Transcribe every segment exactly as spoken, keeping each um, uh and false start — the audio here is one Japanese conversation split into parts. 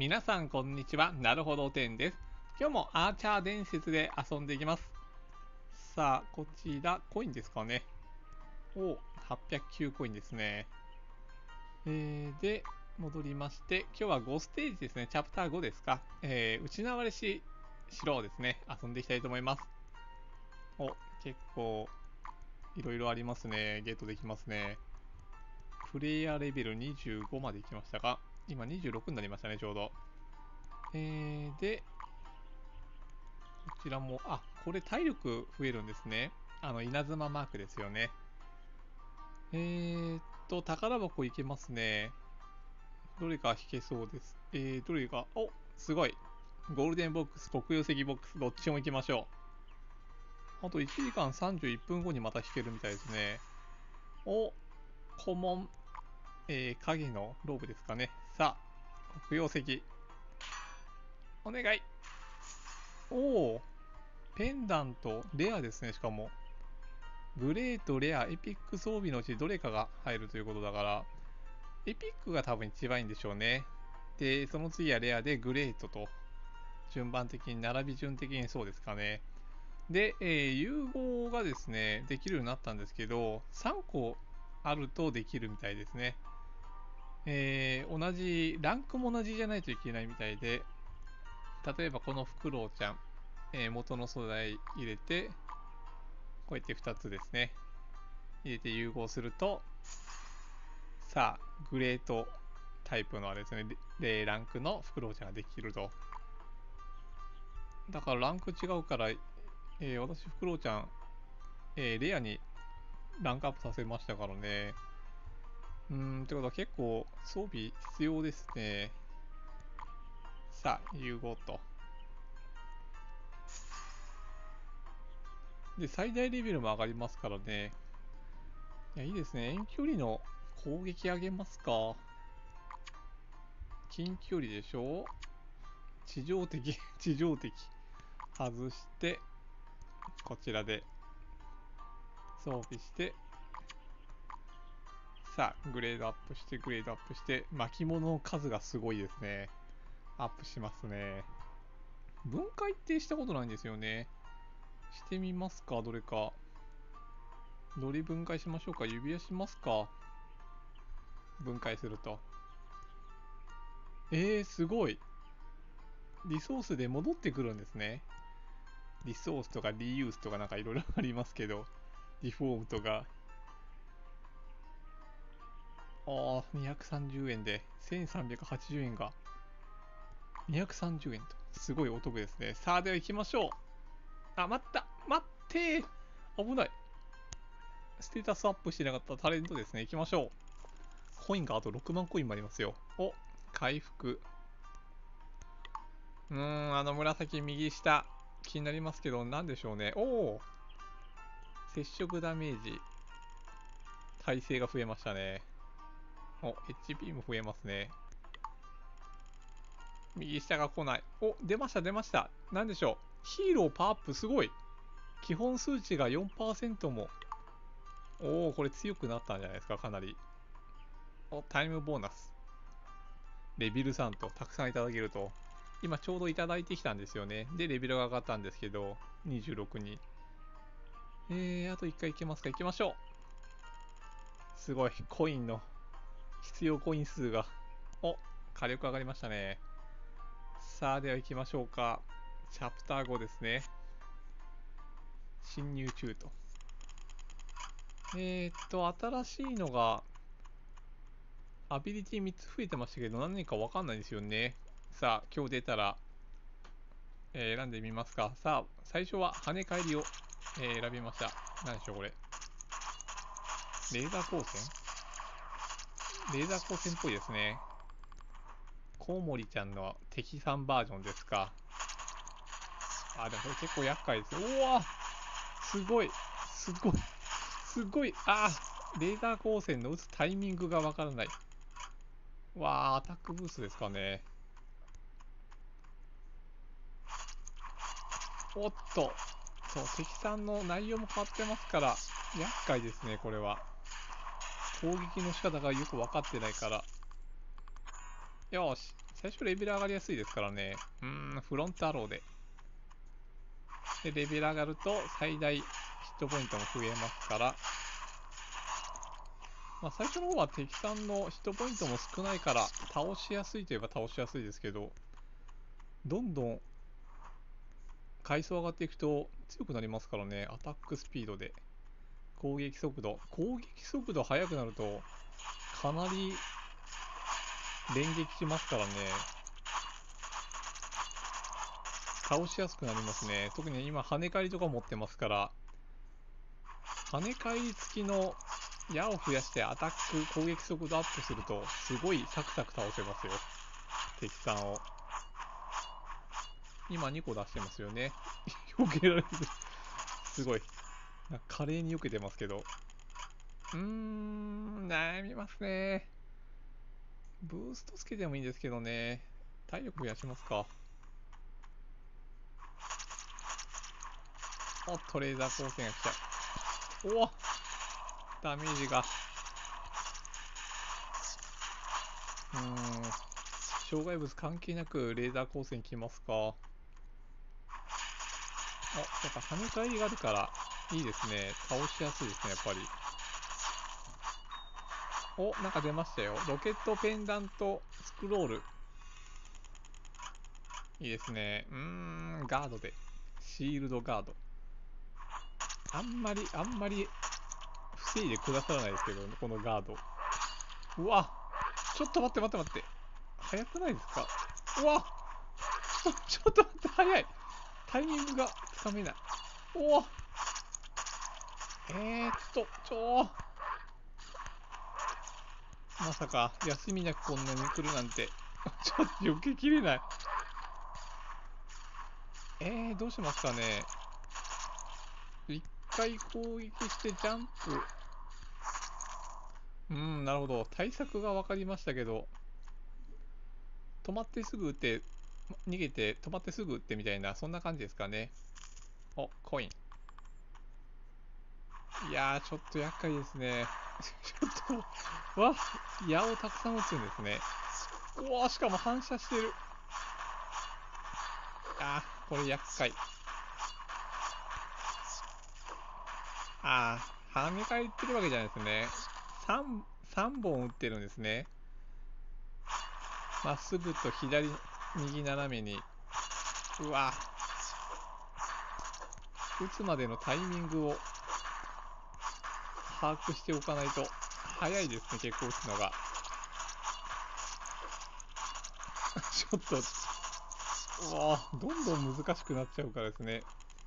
皆さんこんにちは。なるほどてんです。今日もアーチャー伝説で遊んでいきます。さあ、こちら、コインですかね。お、はっぴゃくきゅうコインですね。えー、で、戻りまして、今日はごステージですね。チャプターごですか。えー、内縄れし、城をですね、遊んでいきたいと思います。お、結構、いろいろありますね。ゲットできますね。プレイヤーレベルにじゅうごまで行きましたが、今にじゅうろくになりましたね、ちょうど。えー、で、こちらも、あ、これ体力増えるんですね。あの、稲妻マークですよね。えーっと、宝箱いけますね。どれか引けそうです。えー、どれか、お、すごい。ゴールデンボックス、黒曜石ボックス、どっちも行きましょう。あといちじかんさんじゅういっぷんごにまた引けるみたいですね。お、古文、えー、影のローブですかね。さあ、黒曜石。お願い。おお、ペンダント、レアですね、しかも。グレート、レア、エピック装備のうちどれかが入るということだから、エピックが多分一番いいんでしょうね。で、その次はレアでグレートと、順番的に、並び順的にそうですかね。で、えー融合がですね、できるようになったんですけど、さんこあるとできるみたいですね。えー同じ、ランクも同じじゃないといけないみたいで、例えばこのフクロウちゃん、えー元の素材入れて、こうやってふたつですね。入れて融合すると、さあ、グレートタイプのあれですね、レランクのフクロウちゃんができると。だからランク違うから、えー私、フクロウちゃん、えーレアにランクアップさせましたからね。うーん、ってことは結構装備必要ですね。さあ、融合と。で、最大レベルも上がりますからね。いや、いいですね。遠距離の攻撃上げますか。近距離でしょ。地上敵、地上敵。外して、こちらで装備して、さあ、グレードアップして、グレードアップして、巻物の数がすごいですね。アップしますね。分解ってしたことないんですよね。してみますか、どれか。どれ分解しましょうか。指輪しますか。分解すると。えー、すごい。リソースで戻ってくるんですね。リソースとかリユースとかなんかいろいろありますけど、リフォームとか。ああ、にひゃくさんじゅうえんで、せんさんびゃくはちじゅうえんがにひゃくさんじゅうえんと、すごいお得ですね。さあ、では行きましょう。あ、待った、待ってー、危ない。ステータスアップしてなかったタレントですね。行きましょう。コインがあとろくまんコインもありますよ。お、回復。うーん、あの紫右下、気になりますけど、なんでしょうね。おお、接触ダメージ、耐性が増えましたね。お、エイチピー も増えますね。右下が来ない。お、出ました、出ました。なんでしょう。ヒーローパワーアップすごい。基本数値が よんパーセント も。おお、これ強くなったんじゃないですか、かなり。お、タイムボーナス。レベルさんとたくさんいただけると。今ちょうどいただいてきたんですよね。で、レベルが上がったんですけど、にじゅうろくに。えー、あといっかいいけますか。いきましょう。すごい、コインの、必要コイン数が。お、火力上がりましたね。さあ、では行きましょうか。チャプターごですね。侵入中と。えーっと、新しいのが、アビリティみっつ増えてましたけど、何かわかんないんですよね。さあ、今日出たら、えー選んでみますか。さあ、最初は跳ね返りを、えー選びました。何でしょう、これ。レーザー光線レーザー光線っぽいですね。コウモリちゃんの敵さんバージョンですか。あ、でもこれ結構厄介ですよ。うわすごいすごいすごいあーレーザー光線の撃つタイミングがわからない。わー、アタックブースですかね。おっと、そう、敵さんの内容も変わってますから、厄介ですね、これは。攻撃の仕方がよく分かってないから。よし、 最初レベル上がりやすいですからね。うーん、フロントアローで。で、レベル上がると最大ヒットポイントも増えますから、まあ、最初の方は敵さんのヒットポイントも少ないから倒しやすいといえば倒しやすいですけど、どんどん階層上がっていくと強くなりますからね。アタックスピードで攻撃速度攻撃速度速くなるとかなり連撃しますからね。倒しやすくなりますね。特に今跳ね返りとか持ってますから、跳ね返り付きの矢を増やしてアタック攻撃速度アップするとすごいサクサク倒せますよ、敵さんを。今にこ出してますよね。避けられる。すごい華麗に避けてますけど、うーん悩みますね。ブーストつけてもいいんですけどね。体力増やしますか。おっとレーザー光線が来ちゃう。おおダメージが、うーん障害物関係なくレーザー光線きますか。お、やっぱ跳ね返りがあるからいいですね。倒しやすいですね、やっぱり。お、なんか出ましたよ。ロケットペンダントスクロール。いいですね。うーん、ガードで。シールドガード。あんまり、あんまり防いでくださらないですけど、このガード。うわ、ちょっと待って待って待って。早くないですか。うわ、ちょちょっと待って、早い。タイミングがつかめない。おお。えーっと、ちょまさか休みなくこんなに来るなんて。ちょっと避けきれない。えー、どうしますかね。一回攻撃してジャンプ。うん、なるほど。対策が分かりましたけど、止まってすぐ撃って、逃げて止まってすぐ撃ってみたいな、そんな感じですかね。お、コイン。いやー、ちょっと厄介ですね。ちょっと、わ、矢をたくさん撃つんですね。うわー、しかも反射してる。あー、これ厄介。ああ、跳ね返ってるわけじゃないですね。3、三本打ってるんですね。まっすぐと左、右斜めに。うわ、打つまでのタイミングを把握しておかないと。早いですね、結構打つのが。ちょっと、うわどんどん難しくなっちゃうからですね。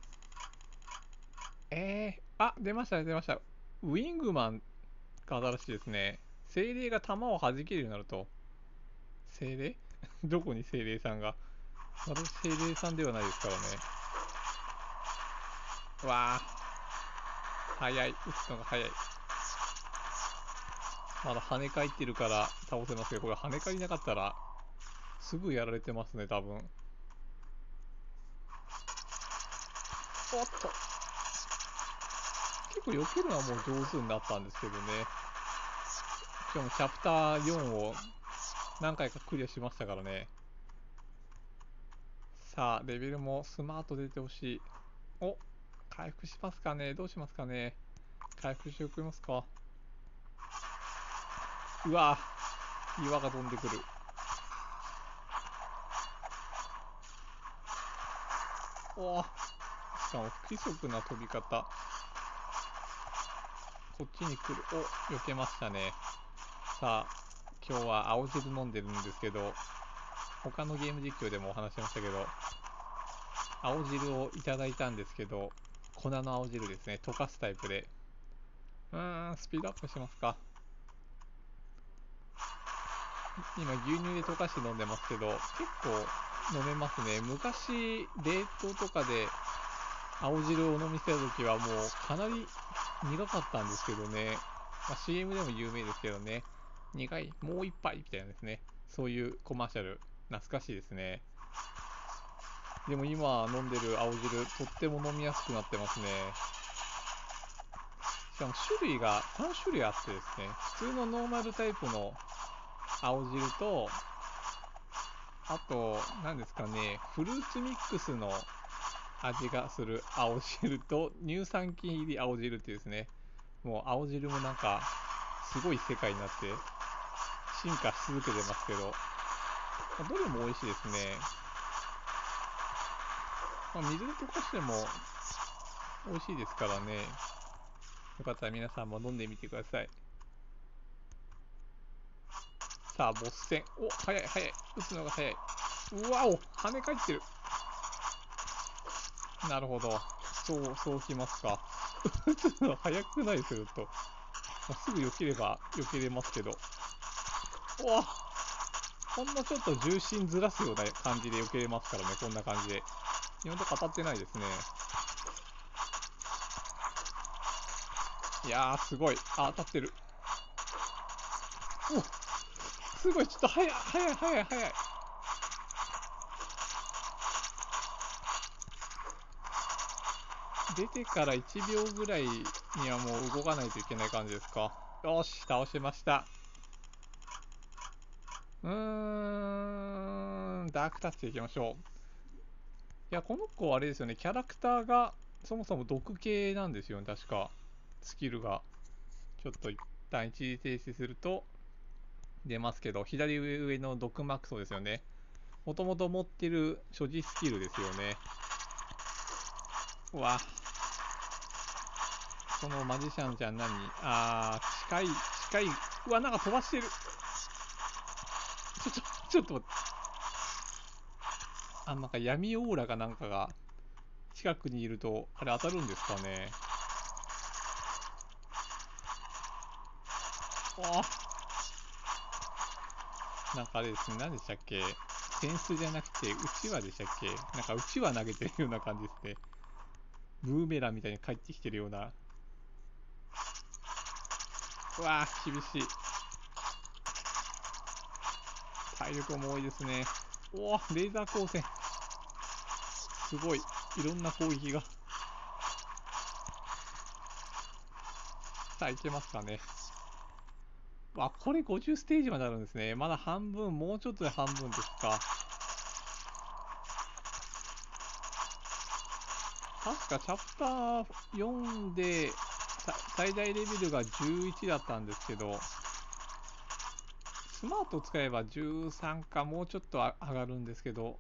えー、あ、出ましたね、出ました。ウィングマンが新しいですね。精霊が弾を弾けるようになると。精霊どこに精霊さんが。私、精霊さんではないですからね。うわあ、早い。打つのが早い。まだ跳ね返ってるから倒せますけど、これ跳ね返りなかったら、すぐやられてますね、多分。おっと。結構避けるのはもう上手になったんですけどね。しかもチャプターよんを何回かクリアしましたからね。さあ、レベルもスマート出てほしい。お、回復しますかね。どうしますかね。回復しておきますか。うわ岩が飛んでくる。おお、しかも不規則な飛び方。こっちに来る。お、避けましたね。さあ、今日は青汁飲んでるんですけど、他のゲーム実況でもお話しましたけど、青汁をいただいたんですけど、粉の青汁ですね。溶かすタイプで。うーん、スピードアップしますか。今、牛乳で溶かして飲んでますけど、結構飲めますね。昔、冷凍とかで青汁を飲みせた時はもうかなり苦かったんですけどね。まあ、シーエム でも有名ですけどね。苦い、もう一杯みたいなですね。そういうコマーシャル、懐かしいですね。でも今飲んでる青汁、とっても飲みやすくなってますね。しかも種類がさん種類あってですね、普通のノーマルタイプの青汁と、 あと、何ですかね、フルーツミックスの味がする青汁と乳酸菌入り青汁っていうですね、もう青汁もなんか、すごい世界になって進化し続けてますけど、どれも美味しいですね。まあ、水で溶かしても美味しいですからね。よかったら皆さんも飲んでみてください。さあ、ボス戦。お、早い早い。打つのが早い。うわお、跳ね返ってる。なるほど。そう、そうきますか。打つの早くないですよ、と。まあ、すぐ避ければ避けれますけど。うわ、ほんのちょっと重心ずらすような感じで避けれますからね、こんな感じで。今のとこ当たってないですね。いやー、すごい。あ、当たってる。お、すごい。ちょっと早い、早い、早い、早い。出てからいちびょうぐらいにはもう動かないといけない感じですか。よし、倒しました。うーん、ダークタッチいきましょう。いや、この子あれですよね、キャラクターがそもそも毒系なんですよね、確か。スキルが。ちょっと一旦一時停止すると出ますけど、左上上の毒マックスですよね。もともと持ってる所持スキルですよね。うわ、このマジシャンじゃ何あー、近い、近い。うわ、なんか飛ばしてる。ちょ、ちょ、ちょっと待って。あ、なんか闇オーラがなんかが近くにいると、あれ当たるんですかね。あ、なんかあれですね、何でしたっけ。センスじゃなくて、うちわでしたっけ。なんかうちわ投げてるような感じですね。ブーメランみたいに帰ってきてるような。うわぁ、厳しい。体力も多いですね。おお、レーザー光線。すごい。いろんな攻撃が。さあ、いけますかね。わ、これごじゅうステージまであるんですね。まだ半分、もうちょっとで半分ですか。確かチャプターよんで最大レベルがじゅういちだったんですけど、スマートを使えばじゅうさんかもうちょっと上がるんですけど、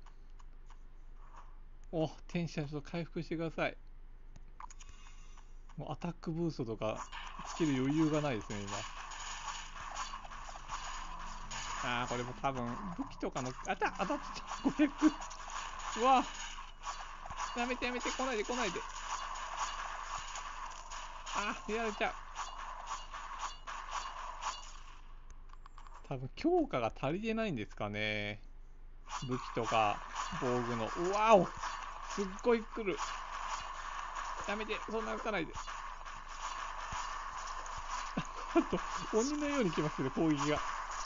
お、天使はちょっと回復してください。もうアタックブーストとかつける余裕がないですね、今。あー、これも多分武器とかの、あた、当たってた。ごひゃく。うわ、やめてやめて、来ないで来ないで。あー、やられちゃう。多分強化が足りてないんですかね。武器とか防具の。うわお、すっごい来る。やめて、そんな打たないで。あと鬼のように来ますね、攻撃が。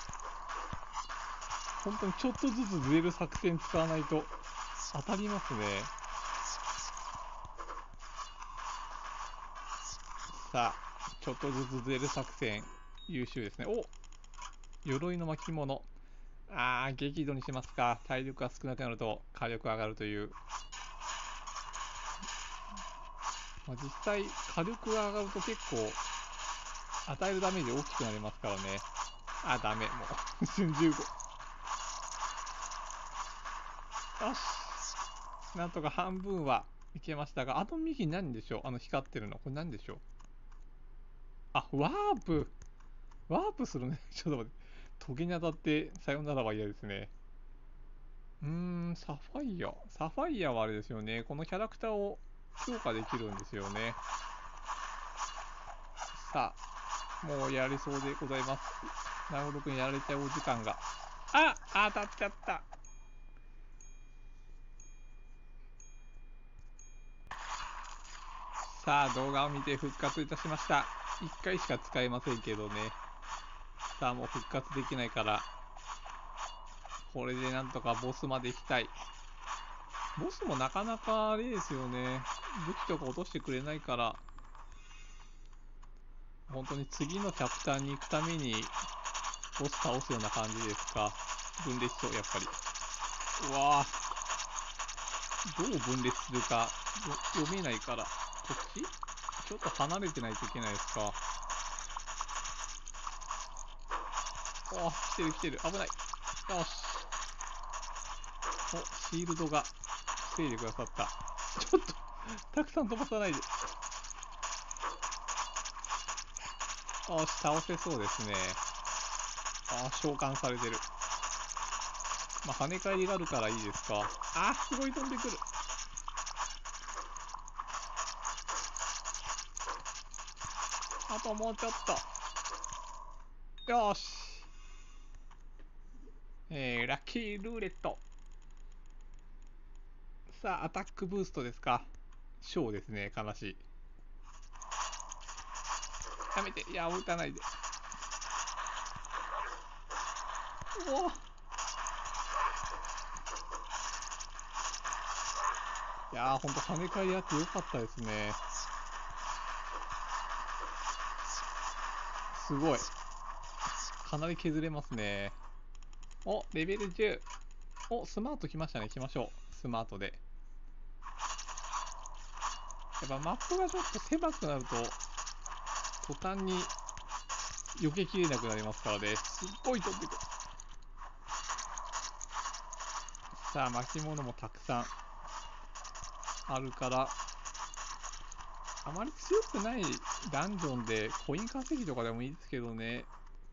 本当にちょっとずつずれる作戦使わないと当たりますね。さあ、ちょっとずつずれる作戦、優秀ですね。お、鎧の巻物。あー、激怒にしますか。体力が少なくなると火力上がるという。まあ、実際、火力が上がると結構、与えるダメージ大きくなりますからね。あ、ダメ。もう、瞬じゅうご。よし。なんとか半分はいけましたが、あの右何でしょう。あの光ってるの。これ何でしょう。あ、ワープ。ワープするね。ちょっと待って。トゲに当たってさよならは嫌ですね。うーん、サファイア。サファイアはあれですよね。このキャラクターを強化できるんですよね。さあ、もうやりそうでございます。なるくんやられちゃうお時間が。あ、当たっちゃった。さあ、動画を見て復活いたしました。いっかいしか使えませんけどね。さあ、もう復活できないから、これでなんとかボスまで行きたい。ボスもなかなかあれですよね。武器とか落としてくれないから、本当に次のチャプターに行くために、ボス倒すような感じですか。分裂しそう、やっぱり。 うわぁ、どう分裂するかよ読めないから、こっちちょっと離れてないといけないですか。おー、来てる来てる。危ない。よし。お、シールドが防いでくださった。ちょっと、たくさん飛ばさないで。よし、倒せそうですね。あー、召喚されてる。まあ、跳ね返りがあるからいいですか。あー、すごい飛んでくる。あともうちょっと。よし。えー、ラッキールーレット。さあ、アタックブーストですか。ショーですね、悲しい。やめて、いや、撃たないで。おお。いやー、ほんと跳ね返りあってよかったですね。すごい。かなり削れますね。お、レベルじゅう。お、スマート来ましたね。来ましょう。スマートで。やっぱマップがちょっと狭くなると、途端に避けきれなくなりますからね。すっごい飛んでくる。さあ、巻物もたくさんあるから、あまり強くないダンジョンでコイン稼ぎとかでもいいですけどね。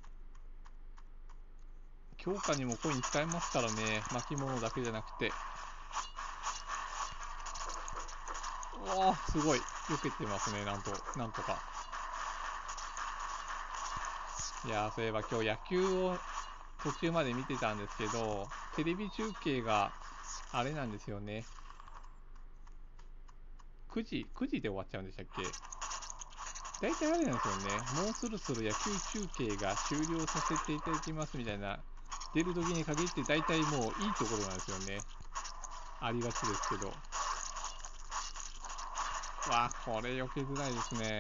強化にもコイン使えますからね。巻物だけじゃなくて。おー、すごい。避けてますね。なんと、なんとか。いやー、そういえば今日野球を途中まで見てたんですけど、テレビ中継があれなんですよね。くじ、くじで終わっちゃうんでしたっけ？大体あれなんですよね。もうそろそろ野球中継が終了させていただきますみたいな、出る時に限って大体もういいところなんですよね。ありがちですけど。わあ、これ避けづらいですね。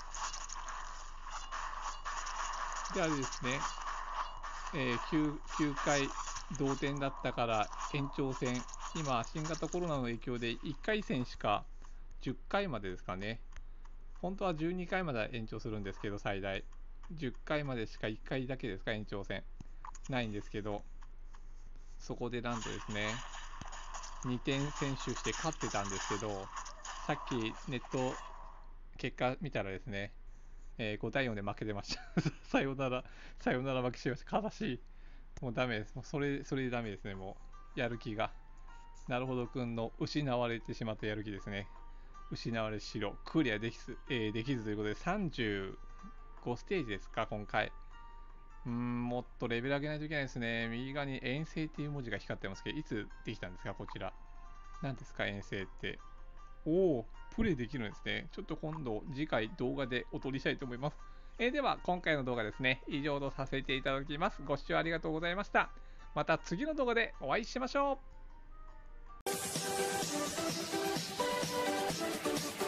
で、あれですね。えー、9, 9回同点だったから延長戦。今、新型コロナの影響でいっかい戦しかじゅっかいまでですかね。本当はじゅうにかいまで延長するんですけど、最大。じゅっかいまでしかいっかいだけですか、延長戦。ないんですけど、そこでなんとですね、にてん先取して勝ってたんですけど、さっきネット結果見たらですね、えー、ごたいよんで負けてました。さよなら、さよなら負けしました。悲しい。もうダメです。もうそれ、それでダメですね、もう。やる気が。なるほどくんの失われてしまったやる気ですね。失われしろ。クリアできず、えー、できずということで、さんじゅうごステージですか、今回。うーん、もっとレベル上げないといけないですね。右側に遠征っていう文字が光ってますけど、いつできたんですか、こちら。何ですか、遠征って。おお、プレイできるんですね。ちょっと今度、次回動画でお撮りしたいと思います。えー、では、今回の動画ですね、以上とさせていただきます。ご視聴ありがとうございました。また次の動画でお会いしましょう。